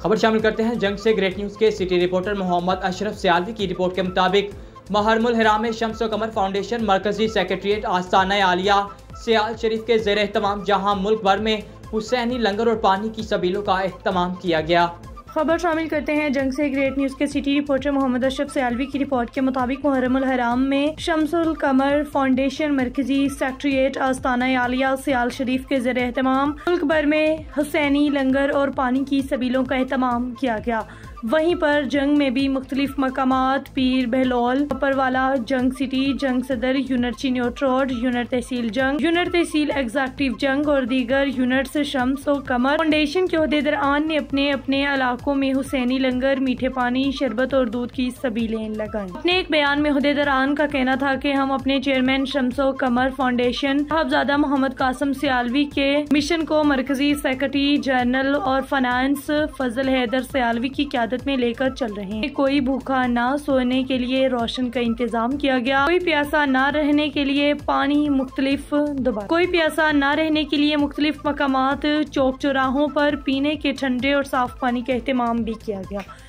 खबर शामिल करते हैं जंग से ग्रेट न्यूज़ के सिटी रिपोर्टर मोहम्मद अशरफ सियालवी की रिपोर्ट के मुताबिक महरमुल हिराम में शम्स व कमर फाउंडेशन मरकजी सेक्रेटरीट आस्ताना आलिया सियाल शरीफ के ज़ेर एहतमाम जहां मुल्क भर में हुसैनी लंगर और पानी की सबीलों का एहतमाम किया गया। खबर शामिल करते हैं जंग से ग्रेट न्यूज़ के सिटी रिपोर्टर मोहम्मद अशरफ सियालवी की रिपोर्ट के मुताबिक मुहर्रमुल हराम में शम्सुल कमर फाउंडेशन मरकजी सेक्रेटरीट आस्ताना आलिया सियाल शरीफ के ज़ेर एहतमाम मुल्क भर में हुसैनी लंगर और पानी की सबीलों का एहतमाम किया गया। वहीं पर जंग में भी मुख्तलिफ मकामात पीर बहलोल अपरवाला जंग city Jhang Saddar unit Chiniot road unit तहसील जंग यूनिट तहसील एग्जेक्टिव जंग और दीगर यूनिट शम्स और कमर फाउंडेशन के ओहदेदारान ने अपने अपने इलाकों में हुसैनी लंगर मीठे पानी शरबत और दूध की सबीलें लगाई। अपने एक बयान में ओहदेदारान का कहना था कि हम अपने चेयरमैन शम्स और कमर फाउंडेशन साहबजादा मोहम्मद कासिम सियालवी के मिशन को मरकजी सेक्रेटरी जनरल और फाइनेंस फजल हैदर सियालवी की में लेकर चल रहे हैं। कोई भूखा ना सोने के लिए रोशन का इंतजाम किया गया, कोई प्यासा ना रहने के लिए पानी मुख्तलिफ मकामात चौक चौराहों पर पीने के ठंडे और साफ पानी का एहतमाम भी किया गया।